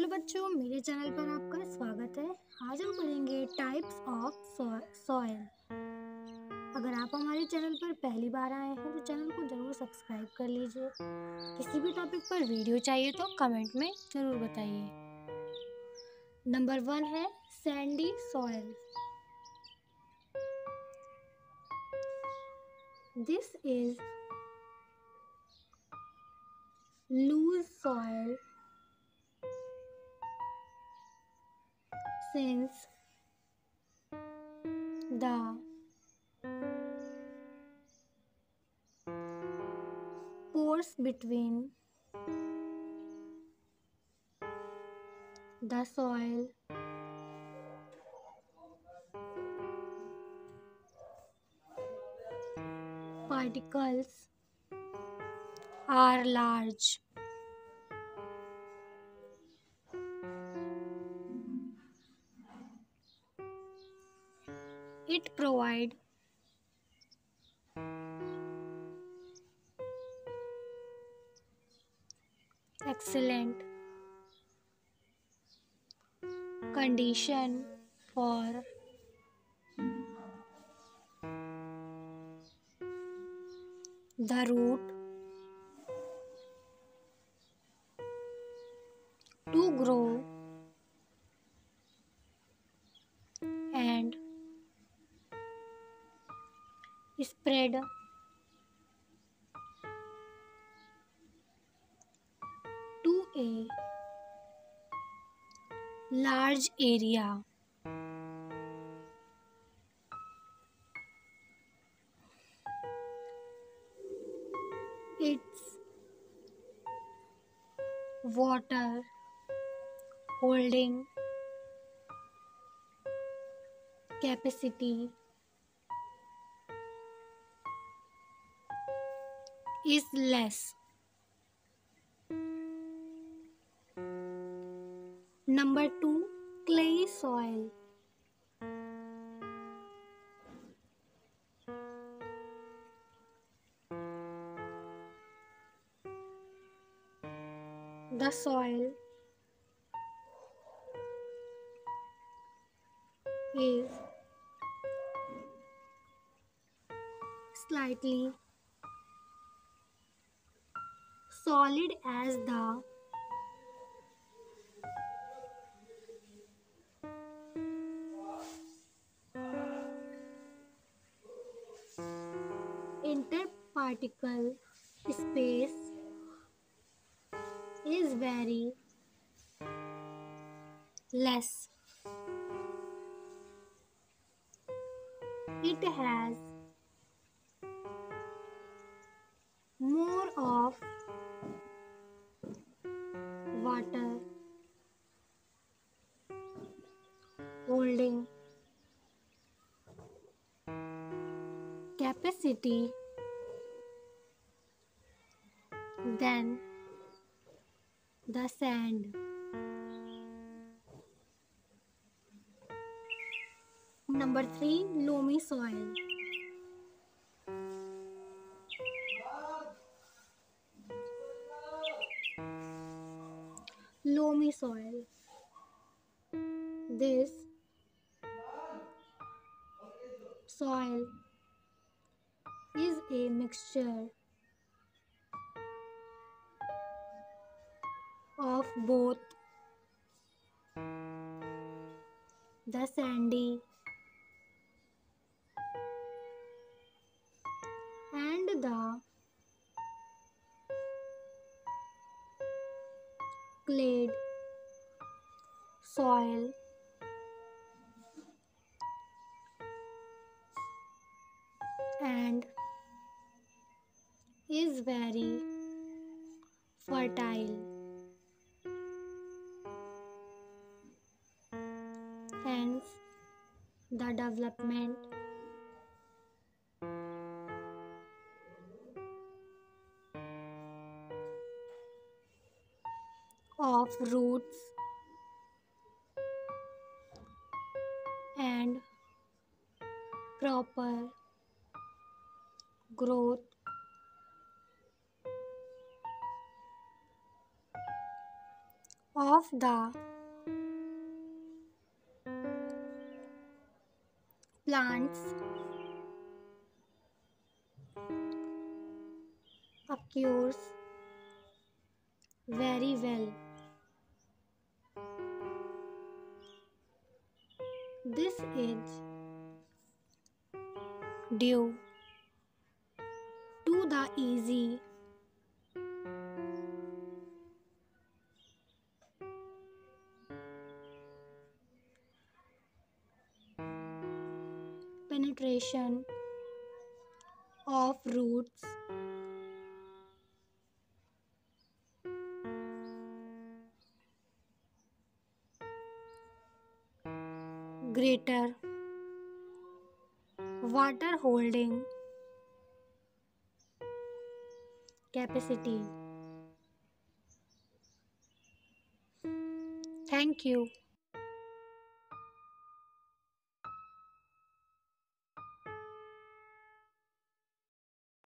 बच्चों, मेरे चैनल पर आपका स्वागत है। आज हम पढ़ेंगे टाइप्स ऑफ सॉइल। अगर आप हमारे चैनल पर पहली बार आए हैं तो चैनल को ज़रूर सब्सक्राइब कर लीजिए। किसी भी टॉपिक पर वीडियो चाहिए तो कमेंट में ज़रूर बताइए। नंबर 1 है sandy soil. This is loose soil since the pores between the soil particles are large. It provides excellent condition for the root to grow and spread to a large area. Its water holding capacity is less. Number 2, clay soil. The soil is slightly solid as the interparticle space is very less. It has more of water holding capacity than the sand. Number 3, loamy soil. Loamy soil. This soil is a mixture of both the sandy and the clayed soil and is very fertile. Hence, the development of roots and proper growth of the plants occurs very well. This is due to the easy penetration of roots, greater water holding capacity. Thank you.